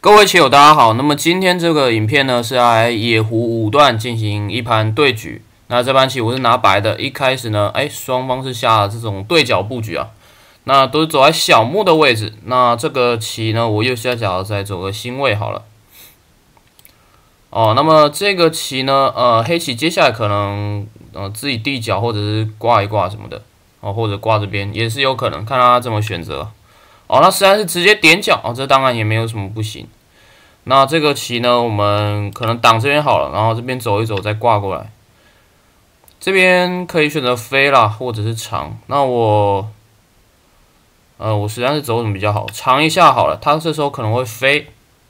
各位棋友，大家好。那么今天这个影片呢，是要来野狐5段进行一盘对局。那这盘棋我是拿白的，一开始呢，双方是下了这种对角布局啊，那都是走在小目的位置。那这个棋呢，我右下角再走个星位好了。那么这个棋呢，黑棋接下来可能自己地角或者是挂一挂什么的，或者挂这边也是有可能，看他怎么选择。那实在是直接点角这当然也没有什么不行。那这个棋呢，我们可能挡这边好了，然后这边走一走再挂过来。这边可以选择飞啦，或者是长。那我实在是走什么比较好？长一下好了，他这时候可能会飞。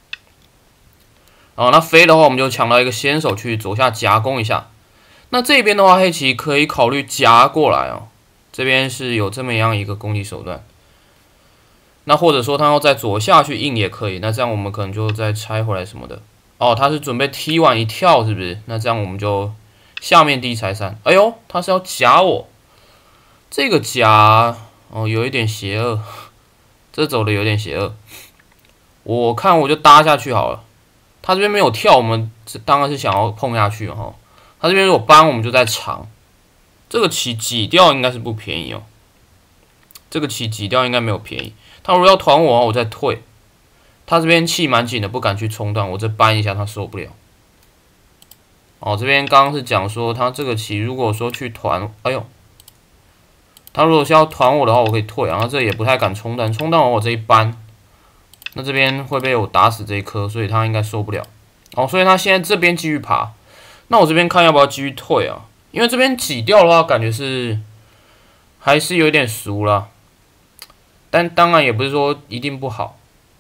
那飞的话，我们就抢到一个先手去左下夹攻一下。那这边的话，黑棋可以考虑夹过来哦。这边是有这么样一个攻击手段。那或者说他要在左下去硬也可以，那这样我们可能就再拆回来什么的。他是准备踢完一跳是不是？那这样我们就下面第一拆3。哎呦，他是要夹我，这个夹有一点邪恶，这走的有点邪恶。我看我就搭下去好了。他这边没有跳，我们当然是想要碰下去哈。他这边如果搬，我们就在长。这个棋挤掉应该是不便宜哦。这个棋挤掉应该没有便宜。他如果要团我，我再退。他这边气蛮紧的，不敢去冲断，我再搬一下，他受不了。这边刚刚是讲说，他这个棋如果说去团，他如果是要团我的话，我可以退，然后这也不太敢冲断，冲断完我这一搬，那这边会被我打死这一颗，所以他应该受不了。所以他现在这边继续爬，那我这边看要不要继续退啊？因为这边挤掉的话，感觉是还是有点熟啦。但当然也不是说一定不好。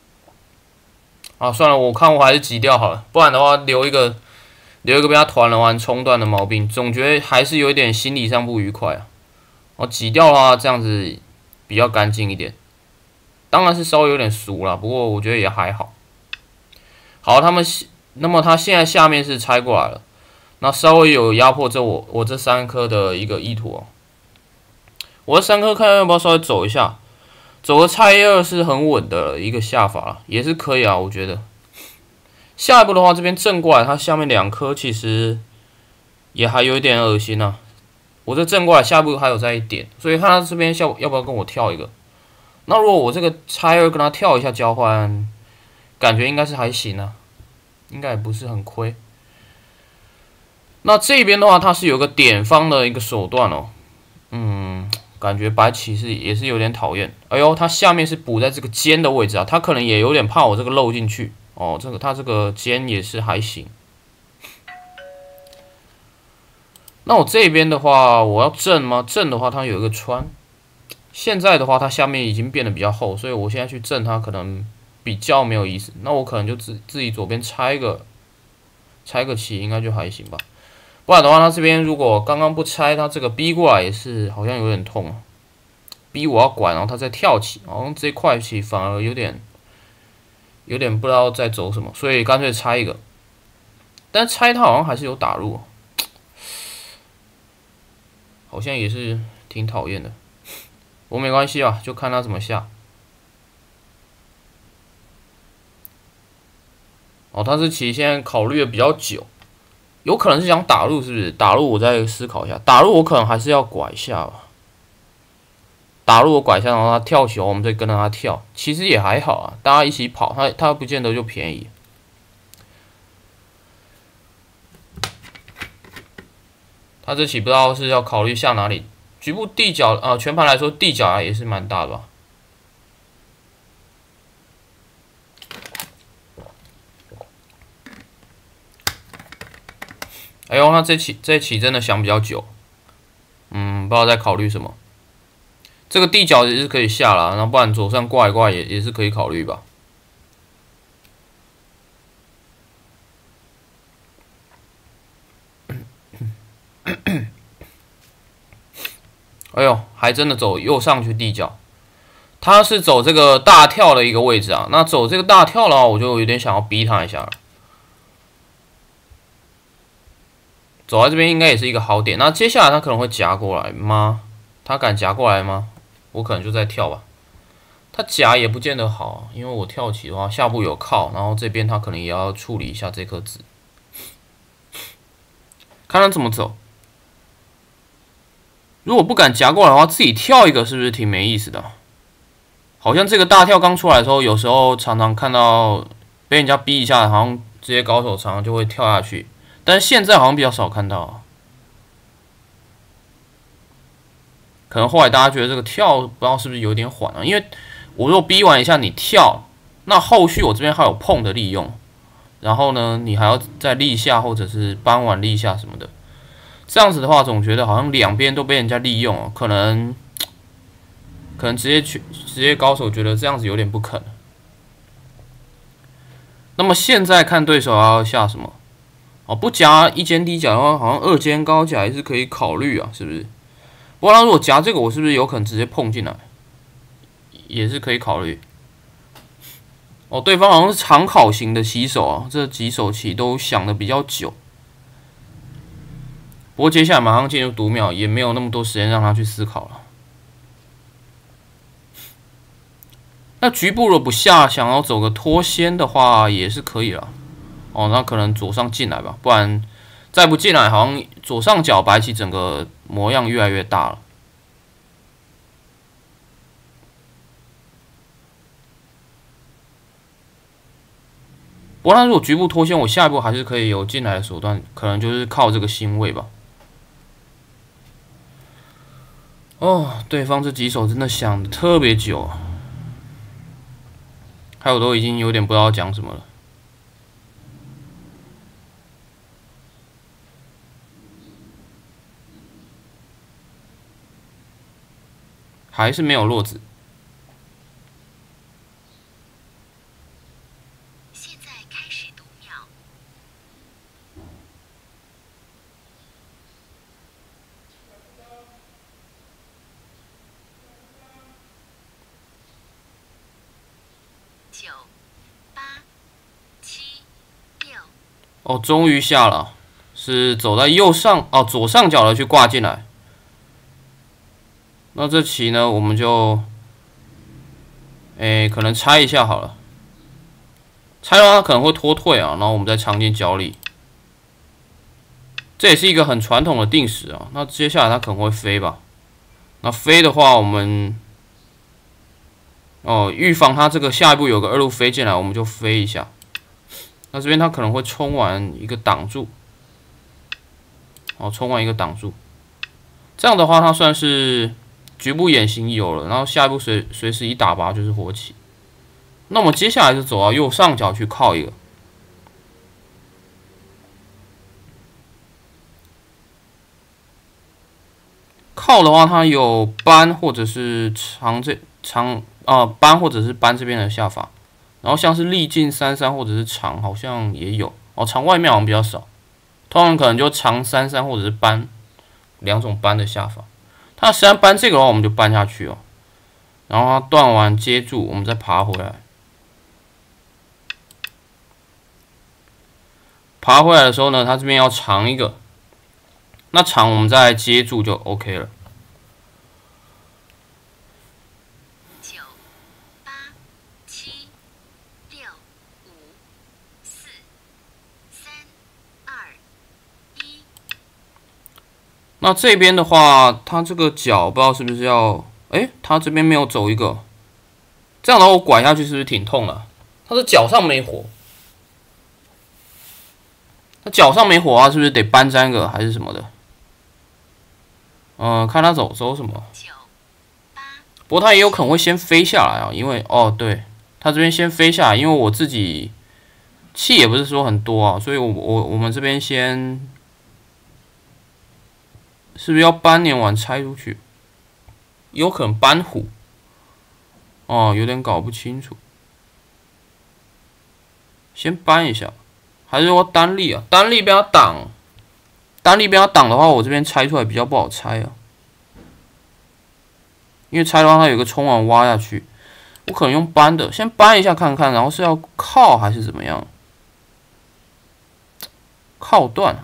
算了，我看我还是挤掉好了，不然的话留一个被他团了完冲断的毛病，总觉得还是有一点心理上不愉快啊。挤掉的话，这样子比较干净一点。当然是稍微有点熟啦，不过我觉得也还好。好，那么他现在下面是拆过来了，那稍微有压迫我这3颗的一个意图我这3颗看要不要稍微走一下。走个拆2是很稳的一个下法，也是可以啊，我觉得。下一步的话，这边正过来，它下面2颗其实也还有一点恶心啊。我这正过来，下一步还有再一点，所以看他这边要不要跟我跳一个。那如果我这个拆2跟他跳一下交换，感觉应该是还行啊，应该也不是很亏。那这边的话，它是有个点方的一个手段感觉白棋也是有点讨厌。他下面是补在这个尖的位置啊，他可能也有点怕我这个漏进去他这个尖也是还行。那我这边的话，我要正吗？正的话，它有一个穿。现在的话，它下面已经变得比较厚，所以我现在去正它可能比较没有意思。那我可能就自己左边拆个棋，应该就还行吧。不然的话，他这边如果刚刚不拆，他这个逼过来也是好像有点痛逼我要管，然后他再跳起，好像这块棋反而有点不知道在走什么，所以干脆拆一个。但拆他好像还是有打入，好像也是挺讨厌的。我没关系吧，就看他怎么下。他这棋现在考虑的比较久。有可能是想打入，是不是？打入我再思考一下。打入我可能还是要拐一下吧。打入我拐一下，然后他跳起，我们再跟着他跳，其实也还好啊。大家一起跑，他不见得就便宜。他这棋不知道是要考虑下哪里。局部地角全盘来说地角也是蛮大的吧。那这棋真的想比较久，不知道在考虑什么。这个地角也是可以下啦，那不然左上挂一挂也是可以考虑吧。还真的走右上去地角，他是走这个大跳的一个位置啊。那走这个大跳的话，我就有点想要逼他一下了。走在这边应该也是一个好点。那接下来他可能会夹过来吗？他敢夹过来吗？我可能就再跳吧。 它夹也不见得好，因为我跳起的话，下步有靠，然后这边它可能也要处理一下这颗子，看它怎么走。如果不敢夹过来的话，自己跳一个是不是挺没意思的？好像这个大跳刚出来的时候，有时候常常看到被人家逼一下，好像这些高手常常就会跳下去，但是现在好像比较少看到。可能后来大家觉得这个跳不知道是不是有点缓啊，因为我如果逼完一下你跳，那后续我这边还有碰的利用，然后呢，你还要再立下或者是扳完立下什么的，这样子的话，总觉得好像两边都被人家利用哦，可能职业高手觉得这样子有点不肯。那么现在看对手要下什么？哦，不夹一肩低甲的话，好像二肩高甲也是可以考虑啊，是不是？不过他如果夹这个，我是不是有可能直接碰进来？也是可以考虑。哦，对方好像是长考型的棋手啊，这几手棋都想的比较久。不过接下来马上进入读秒，也没有那么多时间让他去思考了。那局部如果不下，想要走个脱先的话，也是可以了。哦，那可能左上进来吧，不然再不进来，好像左上角白棋整个模样越来越大了。不过他如果局部脱先，我下一步还是可以有进来的手段，可能就是靠这个星位吧。哦，对方这几手真的想的特别久啊，还有都已经有点不知道讲什么了。还是没有落子。 现在开始读秒。9、8、7、6。 哦，终于下了，是走在右上哦左上角的去挂进来。那这棋呢，我们就，可能拆一下好了。拆的话可能会脱退啊，然后我们再藏进角里。这也是一个很传统的定式啊。那接下来它可能会飞吧？那飞的话，我们预防它这个下一步有个二路飞进来，我们就飞一下。那这边它可能会冲完一个挡住，冲完一个挡住。这样的话，它算是局部眼形有了，然后下一步随时一打拔就是活棋。那么接下来就走到右上角去靠一个。靠的话，它有扳或者是扳或者是扳这边的下法，然后像是力进33或者是长好像也有哦，长外面好像比较少，通常可能就长33或者是扳两种扳的下法。它实际上扳这个的话，我们就扳下去哦，然后它断完接住，我们再爬回来。爬回来的时候呢，它这边要长一个，那长我们再接住就 OK 了。 9、8、7、6、5、4、3、2、1。 那这边的话，它这个角不知道是不是要，它这边没有走一个，这样的话我拐下去是不是挺痛的？它的脚上没火。那脚上没火啊，是不是得搬粘个还是什么的？看他走什么。不过他也有可能会先飞下来啊，因为对，他这边先飞下来，因为我自己气也不是说很多啊，所以我们这边先是不是要搬年完拆出去？有可能搬虎。有点搞不清楚。先搬一下。还是说单力啊？单力被他挡，的话，我这边拆出来比较不好拆啊。因为拆的话，它有个冲完挖下去，我可能用搬的，先搬一下看看，然后是要靠还是怎么样？靠断，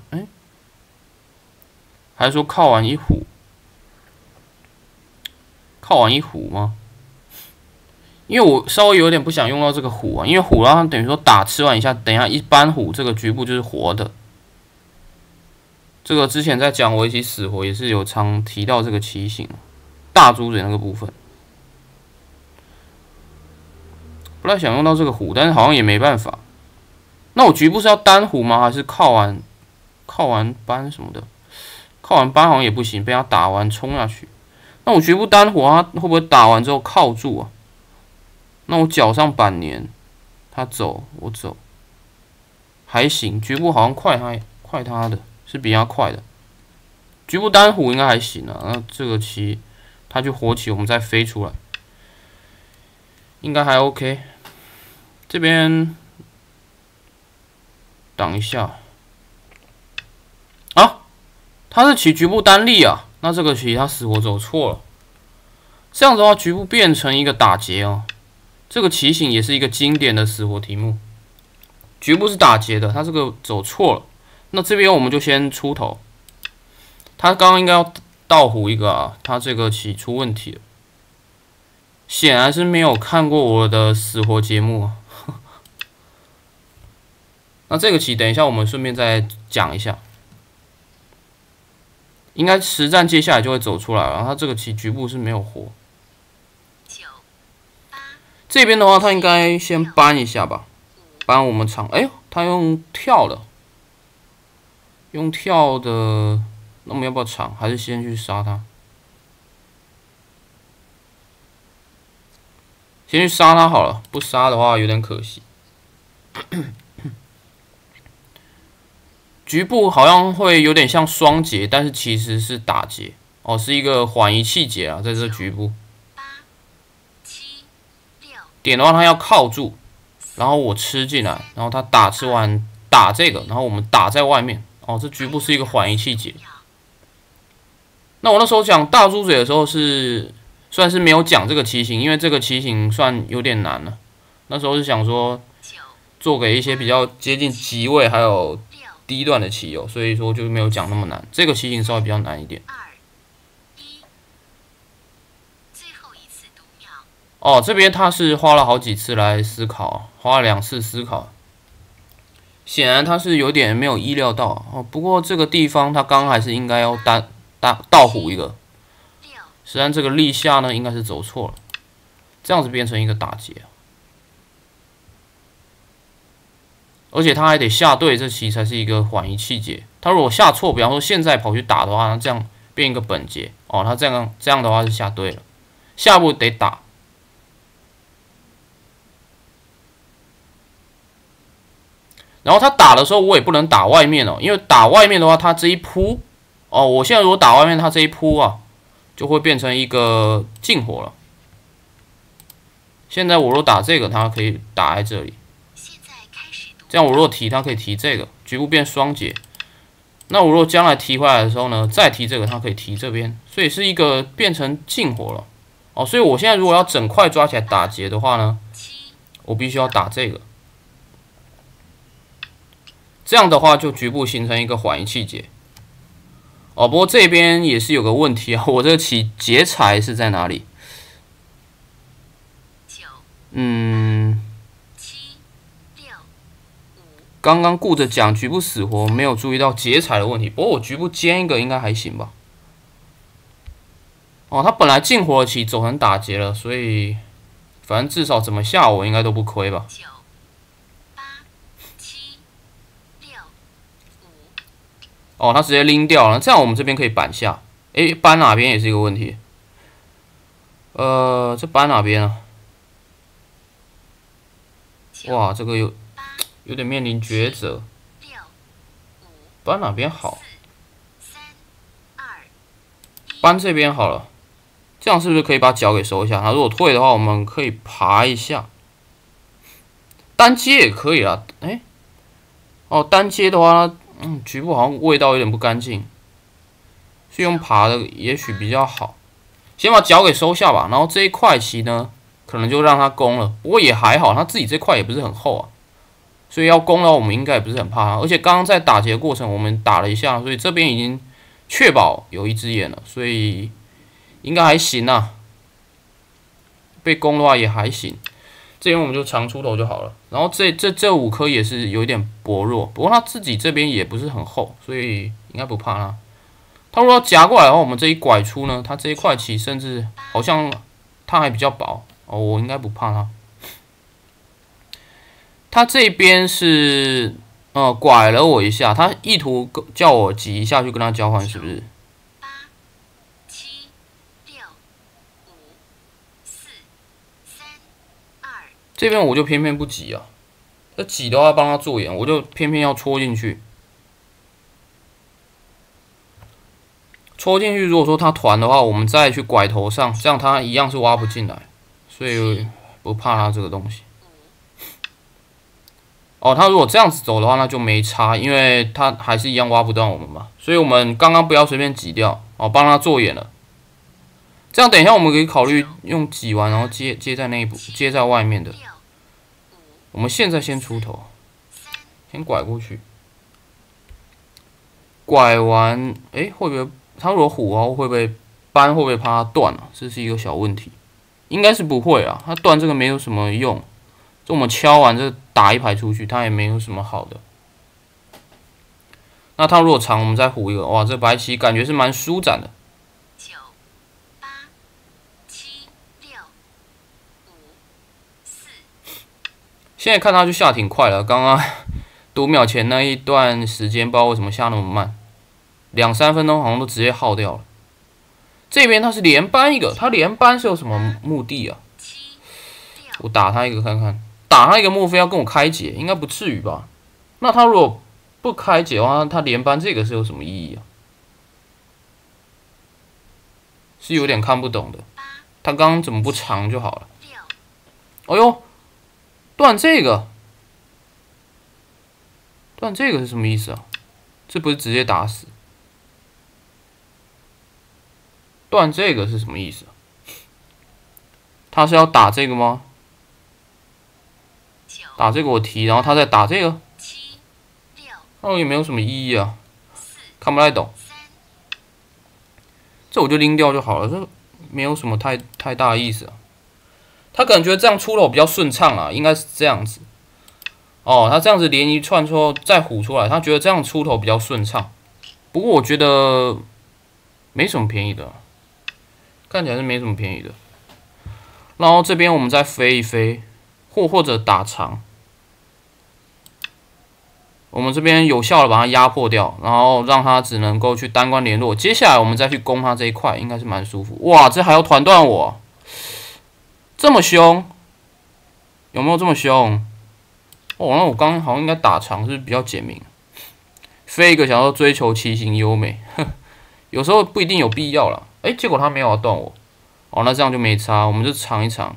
还是说靠完一虎？靠完一虎吗？ 因为我稍微有点不想用到这个虎啊，因为虎它等于说打吃完一下，等一下一般虎这个局部就是活的。这个之前在讲围棋死活也是有常提到这个棋形，大猪嘴那个部分，不太想用到这个虎，但是好像也没办法。那我局部是要单虎吗？还是靠完扳什么的？靠完扳好像也不行，被他打完冲下去。那我局部单虎，他会不会打完之后靠住啊？那我脚上板黏，他走我走，还行。局部好像快他的，是比他快的。局部单虎应该还行啊。那这个棋他去活棋，我们再飞出来，应该还 OK。这边挡一下啊，他是棋局部单立啊。那这个棋他死活走错了，这样子的话，局部变成一个打劫哦。这个棋形也是一个经典的死活题目，局部是打劫的，他这个走错了。那这边我们就先出头，他刚刚应该要倒虎一个啊，他这个棋出问题了，显然是没有看过我的死活节目啊。那这个棋等一下我们顺便再讲一下，应该实战接下来就会走出来了。他这个棋局部是没有活。这边的话，他应该先搬一下吧，搬我们场。哎呦，他用跳的，用跳的，那我们要不要场？还是先去杀他？先去杀他好了，不杀的话有点可惜。局部好像会有点像双节，但是其实是打劫哦，是一个缓一气节啊，在这局部。点的话，他要靠住，然后我吃进来，然后他吃完打这个，然后我们打在外面。哦，这局部是一个缓一气节。那我那时候讲大猪嘴的时候算是没有讲这个棋形，因为这个棋形算有点难了。那时候是想说做给一些比较接近极位还有低段的棋友，所以说就没有讲那么难。这个棋形稍微比较难一点。哦，这边他是花了好几次来思考，花了2次思考，显然他是有点没有意料到哦。不过这个地方他刚还是应该要倒虎一个，实际上这个立下呢应该是走错了，这样子变成一个打劫，而且他还得下对，这棋才是一个缓一气节。他如果下错，比方说现在跑去打的话，那这样变一个本节哦，他这样的话是下对了，下步得打。然后他打的时候，我也不能打外面哦，因为打外面的话，他这一扑，哦，我现在如果打外面，他这一扑啊，就会变成一个禁火了。现在我如果打这个，他可以打在这里，这样我如果提，他可以提这个，局部变双节。那我如果将来提回来的时候呢，再提这个，他可以提这边，所以是一个变成禁火了。哦，所以我现在如果要整块抓起来打劫的话呢，我必须要打这个。这样的话，就局部形成一个缓一气节。哦，不过这边也是有个问题啊，我这个棋劫财是在哪里？刚刚顾着讲局部死活，没有注意到劫财的问题。不过我局部尖一个应该还行吧。哦，他本来进活的棋走成打劫了，所以反正至少怎么下我应该都不亏吧。哦，他直接拎掉了，这样我们这边可以板下。诶，搬哪边也是一个问题。这搬哪边啊？哇，这个有点面临抉择。搬哪边好？搬这边好了，这样是不是可以把脚给收一下？他如果退的话，我们可以爬一下。单接也可以啊。诶，哦，单接的话。局部好像味道有点不干净，是用爬的也许比较好。先把脚给收下吧，然后这一块棋呢，可能就让他攻了。不过也还好，他自己这块也不是很厚啊，所以要攻的话，我们应该也不是很怕他。而且刚刚在打劫的过程，我们打了一下，所以这边已经确保有一只眼了，所以应该还行啊。 被攻的话也还行。这边我们就长出头就好了。然后这5颗也是有一点薄弱，不过它自己这边也不是很厚，所以应该不怕它。它如果要夹过来的话，我们这一拐出呢，它这一块棋甚至好像它还比较薄哦，我应该不怕它。它这边是拐了我一下，他意图叫我挤一下去跟他交换，是不是？这边我就偏偏不挤啊，这挤的话要帮他做眼，我就偏偏要戳进去。戳进去，如果说他团的话，我们再去拐头上，这样他一样是挖不进来，所以不怕他这个东西。哦，他如果这样子走的话，那就没差，因为他还是一样挖不到我们嘛。所以我们刚刚不要随便挤掉，哦，帮他做眼了。这样等一下我们可以考虑用挤完，然后接在内部，接在外面的。我们现在先出头，先拐过去。拐完，会不会他如果虎哦，会不会扳？会不会怕他断啊？这是一个小问题。应该是不会啊，他断这个没有什么用。就我们敲完这打一排出去，它也没有什么好的。那它如果长，我们再虎一个，哇，这白棋感觉是蛮舒展的。 9、8、7、6、5、4。 现在看它就下挺快了，刚刚读秒前那一段时间，不知道为什么下那么慢，2、3分钟好像都直接耗掉了。这边它是连扳一个，它连扳是有什么目的啊？我打他一个看看。打他一个，莫非要跟我开解？应该不至于吧？那他如果不开解的话，他连扳这个是有什么意义啊？是有点看不懂的。他刚刚怎么不长就好了？哎呦，断这个，断这个是什么意思啊？这不是直接打死？断这个是什么意思啊？他是要打这个吗？打这个我提，然后他再打这个，那也没有什么意义啊，看不太懂。这我就拎掉就好了，这没有什么太大的意思啊。他可能觉得这样出头比较顺畅啊，应该是这样子。哦，他这样子连一串之后再虎出来，他觉得这样出头比较顺畅。不过我觉得没什么便宜的啊，看起来是没什么便宜的。然后这边我们再飞一飞，或者打长。我们这边有效的把它压迫掉，然后让它只能够去单关联络。接下来我们再去攻它这一块，应该是蛮舒服。哇，这还要团断我，这么凶，有没有这么凶？哦，那我刚刚好像应该打长，是不是比较简明？飞一个想要追求棋形优美，有时候不一定有必要啦。结果他没有要断我，哦，那这样就没差，我们就尝一尝。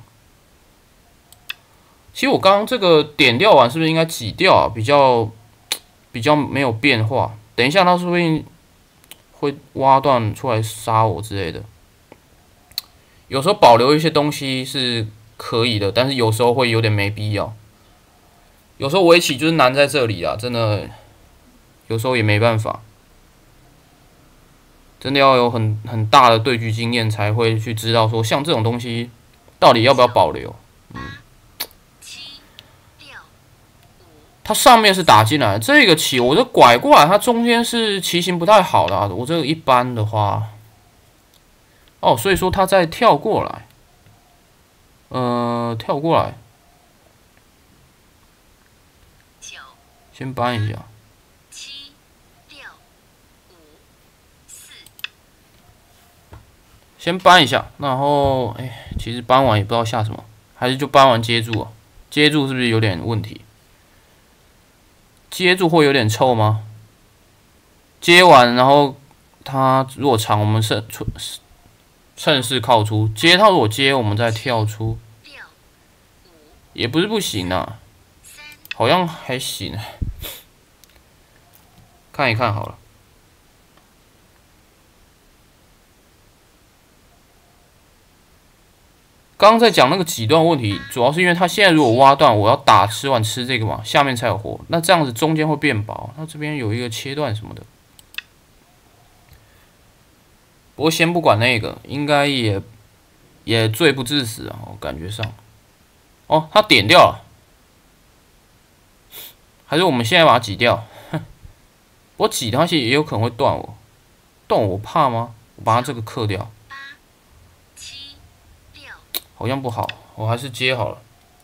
其实我刚刚这个点掉完，是不是应该挤掉啊？比较没有变化。等一下，他说不定会挖断出来杀我之类的。有时候保留一些东西是可以的，但是有时候会有点没必要。有时候围棋就是难在这里啊，真的，有时候也没办法，真的要有很大的对局经验才会去知道说，像这种东西到底要不要保留。它上面是打进来，这个棋我这拐过来，它中间是棋形不太好的啊。我这个一般的话，哦，所以说它再跳过来，跳过来，先搬一下。先搬一下，然后其实搬完也不知道下什么，还是就搬完接住啊？接住是不是有点问题？接住会有点臭吗？接完，然后它如果长，我们趁势靠出；接它如果接，我们再跳出，也不是不行啊，好像还行。看一看好了。刚刚在讲那个几段问题，主要是因为他现在如果挖断，我要打吃完吃这个嘛，下面才有活，那这样子中间会变薄，那这边有一个切断什么的。不过先不管那个，应该也也罪不至死啊，我感觉上。哦，它点掉了，还是我们现在把它挤掉？我挤它其实也有可能会断我，断我怕吗？我把它这个克掉。 8、7、6， 好像不好，我还是接好了。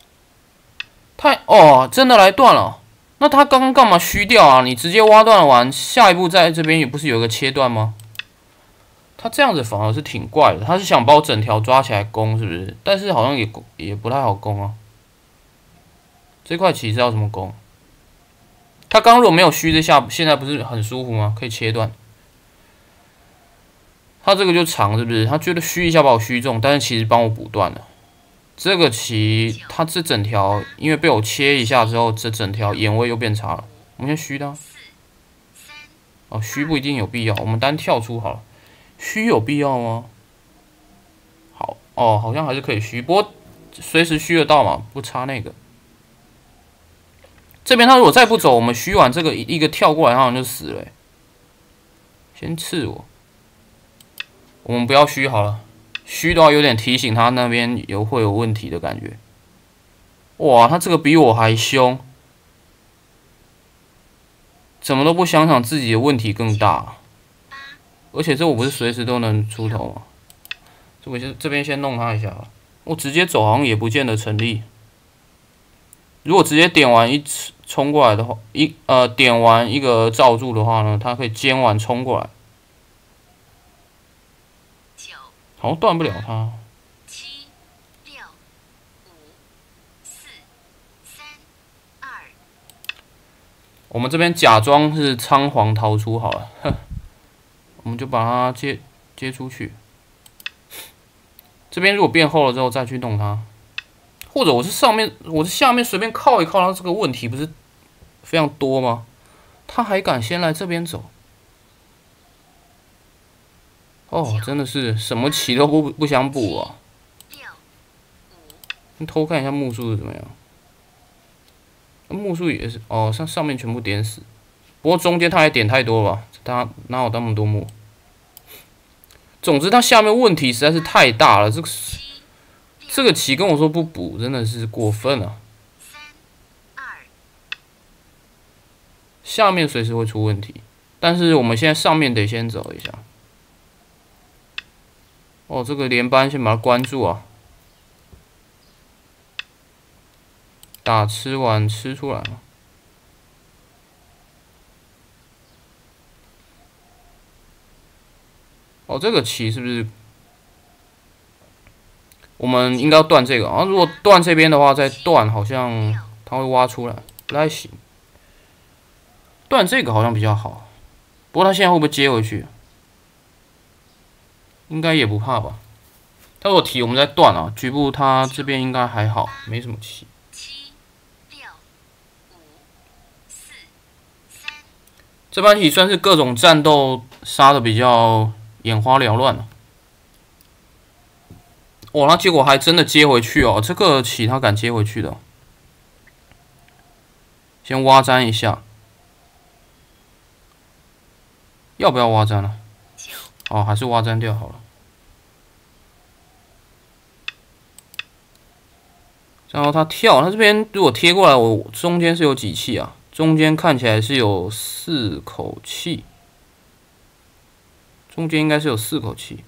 真的来断了。那他刚刚干嘛虚掉啊？你直接挖断完，下一步在这边也不是有一个切断吗？他这样子反而是挺怪的，他是想把我整条抓起来攻，是不是？但是好像也不太好攻啊。这块棋是要怎么攻？他刚如果没有虚这下，现在不是很舒服吗？可以切断。他这个就长，是不是？他觉得虚一下把我虚中，但是其实帮我补断了。这个棋，它这整条因为被我切一下之后，这整条眼位又变差了。我们先虚它。哦，虚不一定有必要，我们单跳出好了。虚有必要吗？好，哦，好像还是可以虚，不过随时虚得到嘛，不差那个。这边他如果再不走，我们虚完这个一个跳过来，他好像就死了。先刺我，我们不要虚好了。虚的话有点提醒他那边会有问题的感觉。哇，他这个比我还凶，怎么都不想想自己的问题更大。而且这我不是随时都能出头吗？这边先弄他一下，我直接走好像也不见得成立。如果直接点完冲过来的话，点完一个罩住的话呢，他可以尖完冲过来。好像断不了他。 7、6、5、4、3、2。 我们这边假装是仓皇逃出好了，我们就把它接出去。这边如果变厚了之后再去弄它，或者我是下面随便靠一靠，它这个问题不是非常多吗？他还敢先来这边走？哦，真的是什么棋都不想补啊！你偷看一下目数是怎么样？目数也是哦，上面全部点死，不过中间他也点太多了吧？他哪有那么多目？总之，他下面问题实在是太大了。这个棋跟我说不补，真的是过分了。下面随时会出问题，但是我们现在上面得先走一下。哦，这个连扳先把它关住啊！打吃完吃出来了。哦，这个棋是不是？我们应该要断这个啊！如果断这边的话，再断好像它会挖出来，不太行。断这个好像比较好，不过他现在会不会接回去？应该也不怕吧。他如果提，我们再断啊。局部他这边应该还好，没什么棋。这盘棋算是各种战斗杀的比较眼花缭乱了。哇，那结果还真的接回去哦！这个棋他敢接回去的。先挖粘一下，要不要挖粘啊？哦，还是挖粘掉好了。然后他跳，他这边如果贴过来，我中间是有几气啊？中间看起来是有4口气，中间应该是有4口气。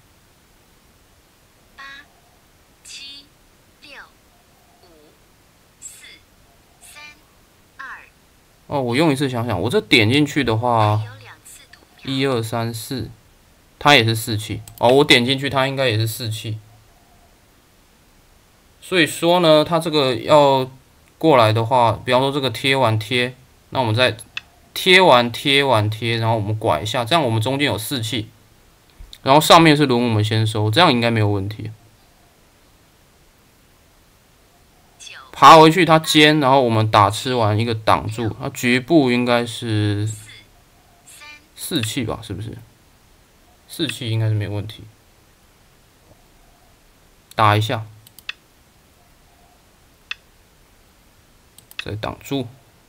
8、7、6、5、4、3、2。 哦，我用一次想想，我这点进去的话，1、2、3、4，它也是4气。哦，我点进去，它应该也是4气。所以说呢，它这个要过来的话，比方说这个贴完贴，那我们再贴完贴，然后我们拐一下，这样我们中间有4气，然后上面是轮我们先收，这样应该没有问题。爬回去它尖，然后我们打吃完一个挡住，它局部应该是4气吧？是不是？4气应该是没问题。打一下。再挡住，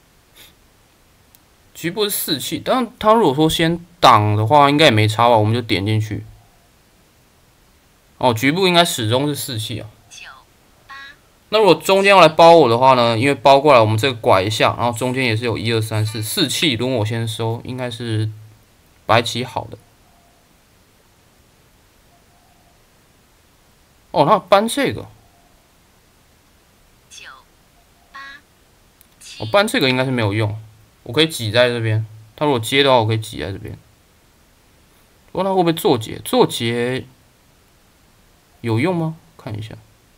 局部是4气，但他如果说先挡的话，应该也没差吧？我们就点进去。然哦，局部应该始终是4气啊。 9、8、 那如果中间要来包我的话呢？因为包过来，我们这个拐一下，然后中间也是有1、2、3、4气，轮我先收，应该是白棋好的。哦，那搬这个， 9、8、 我搬这个应该是没有用，我可以挤在这边。他如果接的话，我可以挤在这边。不过他会不会做结？做结有用吗？看一下。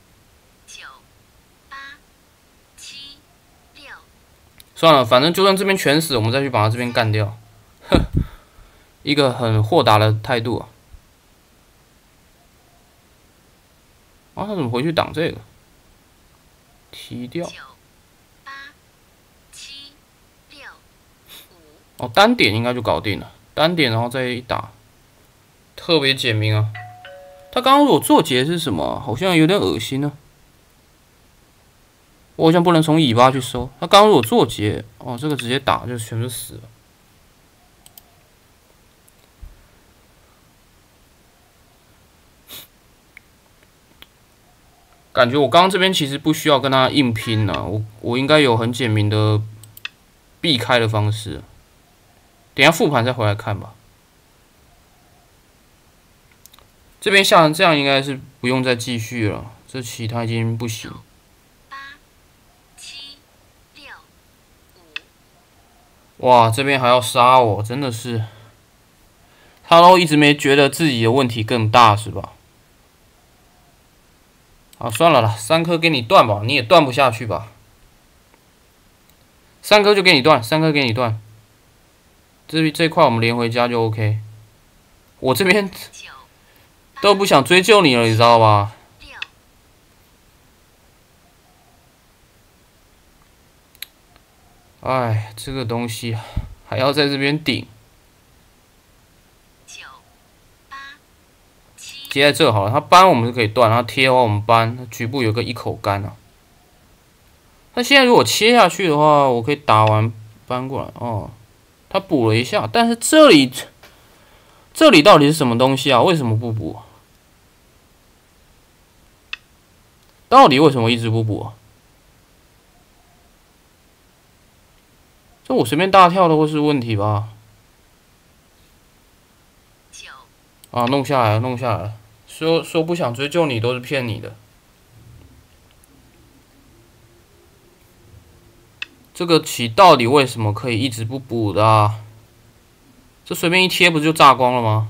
9、8、7、6、 算了，反正就算这边全死，我们再去把他这边干掉。哼，一个很豁达的态度啊。啊，他怎么回去挡这个？踢掉。 9、8、7、6、5。 哦，单点应该就搞定了。单点然后再一打，特别简明啊。他刚刚如果做结是什么？好像有点恶心呢。我好像不能从尾巴去收。他刚刚如果做结，哦，这个直接打就全部死了。感觉我刚刚这边其实不需要跟他硬拼啊，我应该有很简明的避开的方式。等一下复盘再回来看吧。这边下成这样应该是不用再继续了，这棋他已经不行。 8、7、6、5。 哇，这边还要杀我，真的是，他都一直没觉得自己的问题更大是吧？好，算了啦，3颗给你断吧，你也断不下去吧？3颗就给你断，3颗给你断。这块我们连回家就 OK。我这边都不想追究你了，你知道吧？ 6、 哎，这个东西还要在这边顶。 9、8、7。 接在这好了，他搬我们是可以断，然后贴的话我们搬，局部有个一口干啊。那现在如果切下去的话，我可以打完搬过来哦。他补了一下，但是这里到底是什么东西啊？为什么不补？到底为什么一直不补啊？这我随便大跳都会是问题吧？ 9、 啊，弄下来了，弄下来了。说不想追究你都是骗你的。这个棋到底为什么可以一直不补的啊？这随便一贴不就炸光了吗？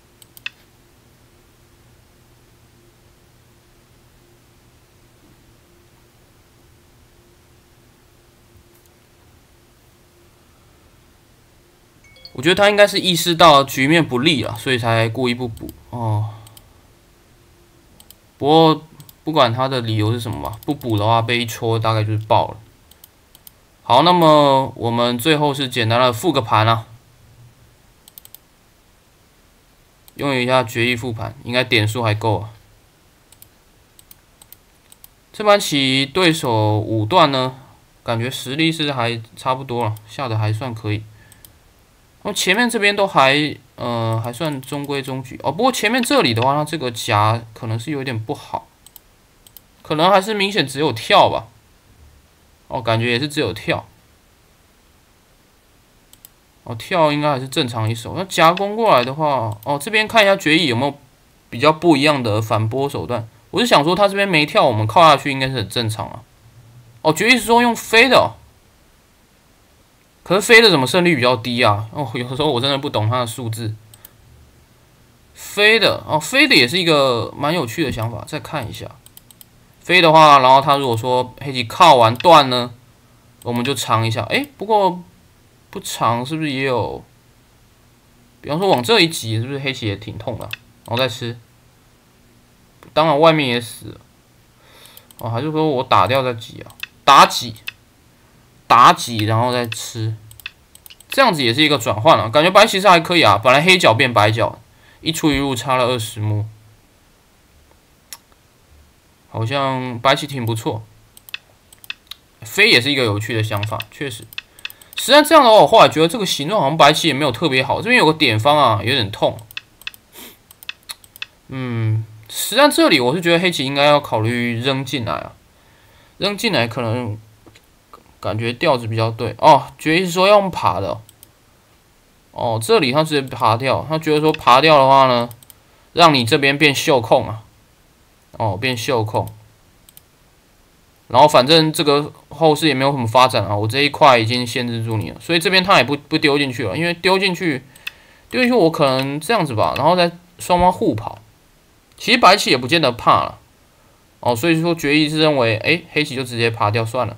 我觉得他应该是意识到局面不利了，所以才故意不补哦。不过不管他的理由是什么吧，不补的话被一戳大概就是爆了。好，那么我们最后是简单的复个盘啊，用一下决议复盘，应该点数还够啊。这盘棋对手5段呢，感觉实力是还差不多了，下的还算可以。然后前面这边都还算中规中矩哦，不过前面这里的话，它这个夹可能是有点不好，可能还是明显只有跳吧。哦，感觉也是只有跳。哦，跳应该还是正常一手。那夹攻过来的话，哦，这边看一下决议有没有比较不一样的反拨手段。我是想说，他这边没跳，我们靠下去应该是很正常啊。哦，决议是说用飞的哦。可是飞的怎么胜率比较低啊？哦，有时候我真的不懂它的数字。飞的哦，飞的也是一个蛮有趣的想法，再看一下。飞的话，然后他如果说黑棋靠完断呢，我们就长一下。哎，不过不长是不是也有？比方说往这一挤，是不是黑棋也挺痛的？然后再吃，当然外面也死了。哦，还是说我打掉再挤啊？打几，然后再吃，这样子也是一个转换啊，感觉白棋是还可以啊。本来黑角变白角，一出一入差了20目，好像白棋挺不错。飞也是一个有趣的想法，确实。实际上这样的话，我后来觉得这个形状好像白棋也没有特别好，这边有个点方啊，有点痛。 实战这里我是觉得黑棋应该要考虑扔进来啊，扔进来可能感觉调子比较对哦。决议是说要用爬的哦，这里他直接爬掉，他觉得说爬掉的话呢，让你这边变袖控啊，哦变袖控，然后反正这个后市也没有什么发展啊，我这一块已经限制住你了，所以这边他也不丢进去了，因为丢进去我可能这样子吧，然后再双方互跑。其实白棋也不见得怕了，哦，所以说决议是认为，哎，黑棋就直接爬掉算了。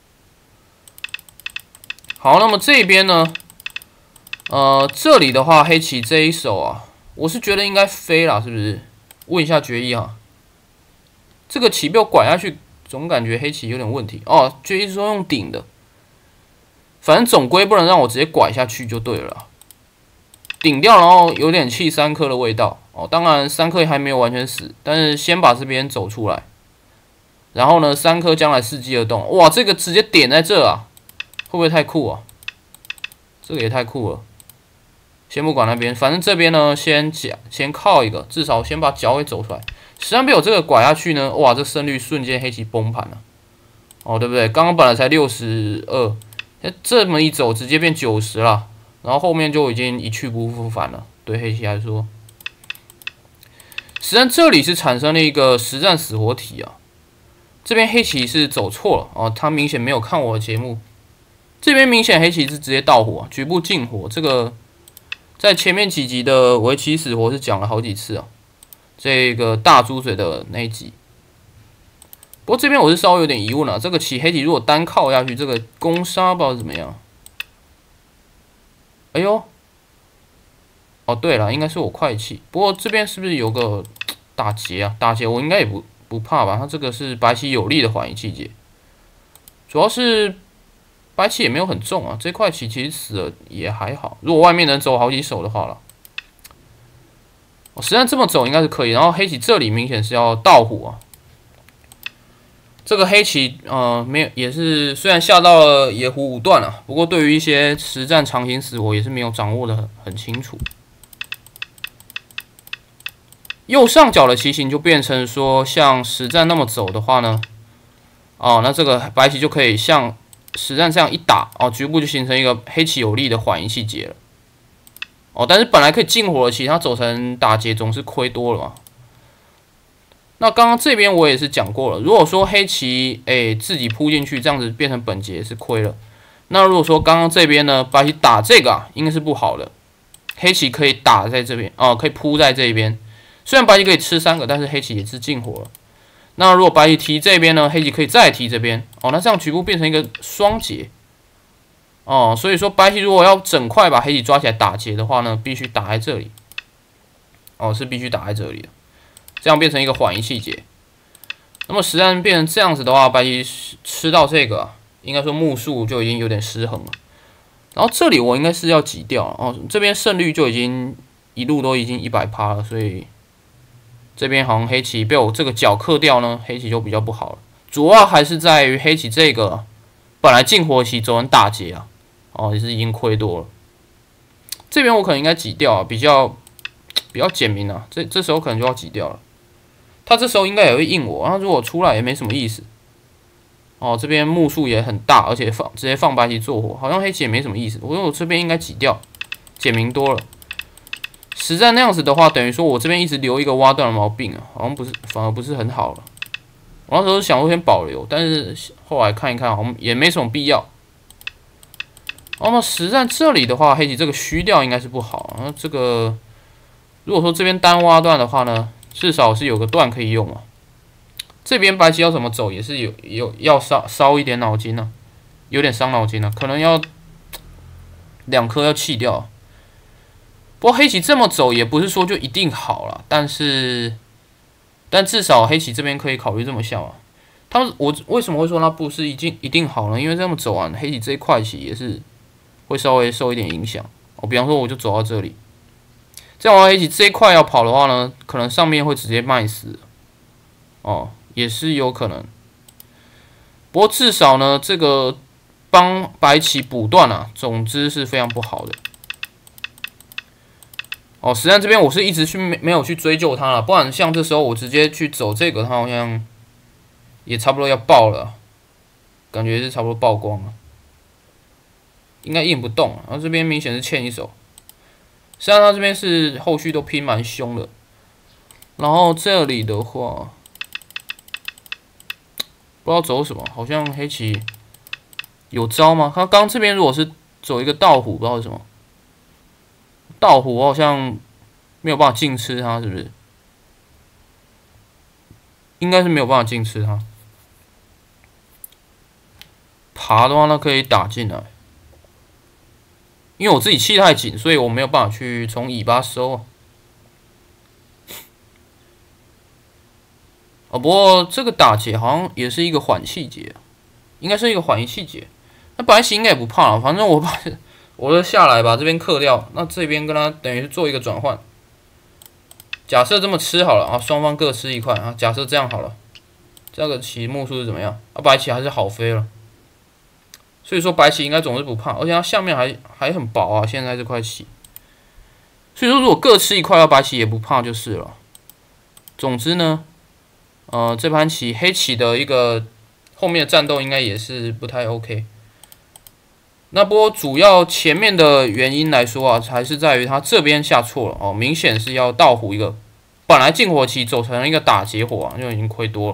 好，那么这边呢，这里的话，黑棋这一手啊，我是觉得应该飞了，是不是？问一下决议啊，这个棋被我拐下去，总感觉黑棋有点问题哦。决议是说用顶的，反正总归不能让我直接拐下去就对了啦。顶掉，然后有点弃3颗的味道哦。当然3颗还没有完全死，但是先把这边走出来，然后呢3颗将来伺机而动。哇，这个直接点在这啊，会不会太酷啊？这个也太酷了。先不管那边，反正这边呢先靠一个，至少先把角给走出来。实际上被我这个拐下去呢，哇，这胜率瞬间黑棋崩盘了。哦，对不对？刚刚本来才62，这么一走直接变90了。然后后面就已经一去不复返了，对黑棋来说。实际上这里是产生了一个实战死活题啊，这边黑棋是走错了哦，他明显没有看我的节目。这边明显黑棋是直接倒火，局部进火，这个在前面几集的围棋死活是讲了好几次啊，这个大猪嘴的那一集。不过这边我是稍微有点疑问了，这个棋黑棋如果单靠下去，这个攻杀不知道怎么样。哎呦，哦对了，应该是我快气。不过这边是不是有个打劫啊？打劫我应该也不怕吧？它这个是白棋有利的缓一气劫，主要是白棋也没有很重啊。这块棋其实死了也还好，如果外面能走好几手的话了。实际上这么走应该是可以。然后黑棋这里明显是要倒虎啊。这个黑棋没有，也是虽然下到了野狐5段了，不过对于一些实战长形死活也是没有掌握的很清楚。右上角的棋形就变成说，像实战那么走的话呢，那这个白棋就可以像实战这样一打，局部就形成一个黑棋有利的缓一气劫了。但是本来可以进火的棋，它走成打劫总是亏多了嘛。那刚刚这边我也是讲过了，如果说黑棋自己扑进去，这样子变成本劫是亏了。那如果说刚刚这边呢，白棋打这个应该是不好的，黑棋可以打在这边可以扑在这边。虽然白棋可以吃3个，但是黑棋也是进火了。那如果白棋提这边呢，黑棋可以再提这边那这样局部变成一个双劫所以说白棋如果要整块把黑棋抓起来打劫的话呢，必须打在这里是必须打在这里的。这样变成一个缓一气劫，那么实战变成这样子的话，白棋吃到这个，应该说目数就已经有点失衡了。然后这里我应该是要挤掉这边胜率就已经一路都已经100%了，所以这边好像黑棋被我这个角克掉呢，黑棋就比较不好了。主要还是在于黑棋这个本来进火棋走成打劫也是已经亏多了。这边我可能应该挤掉比较简明这时候可能就要挤掉了。他这时候应该也会应我，然后如果出来也没什么意思。这边目数也很大，而且直接放白棋做火，好像黑棋也没什么意思。我这边应该挤掉，简明多了。实战那样子的话，等于说我这边一直留一个挖断的毛病好像反而不是很好了。我那时候想说先保留，但是后来看一看，好像也没什么必要。那么实战这里的话，黑棋这个虚掉应该是不好。然后这个如果说这边单挖断的话呢，至少是有个段可以用这边白棋要怎么走也是要烧一点脑筋有点伤脑筋可能要2颗要弃掉。不过黑棋这么走也不是说就一定好了，但至少黑棋这边可以考虑这么下我为什么会说它不是一定好呢？因为这么走完，黑棋这一块棋也是会稍微受一点影响比方说我就走到这里。这样的话，黑棋这一块要跑的话呢，可能上面会直接卖死也是有可能。不过至少呢，这个帮白棋补断总之是非常不好的。 哦，实际上这边我是一直没有去追究它了，不然像这时候我直接去走这个，它好像也差不多要爆了，感觉是差不多爆光了，应该硬不动。然后这边明显是欠一手，实际上它这边是后续都拼蛮凶的。然后这里的话，不知道走什么，好像黑棋有招吗？他刚这边如果是走一个倒虎，不知道是什么。倒虎我好像没有办法近吃它，是不是？应该是没有办法近吃它。爬的话，那可以打进来。因为我自己气太紧，所以我没有办法去从尾巴收。哦，不过这个打劫好像也是一个缓气劫，应该是一个缓一气劫。那白棋应该也不怕了，反正我就下来把这边克掉，那这边跟他等于是做一个转换。假设这么吃好了啊，双方各吃一块啊。假设这样好了，这个棋目数是怎么样？啊，白棋还是好飞了。所以说白棋应该总是不怕，而且它下面还很薄啊，现在这块棋。所以说如果各吃一块，白棋也不怕就是了。总之呢，这盘棋黑棋的一个后面的战斗应该也是不太 OK。那不过主要前面的原因来说啊，还是在于他这边下错了哦，明显是要倒虎一个，本来进火棋走成一个打劫火啊，就已经亏多了。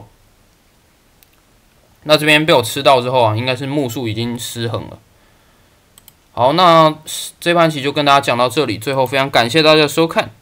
那这边被我吃到之后啊，应该是目数已经失衡了。好，那这盘棋就跟大家讲到这里，最后非常感谢大家的收看。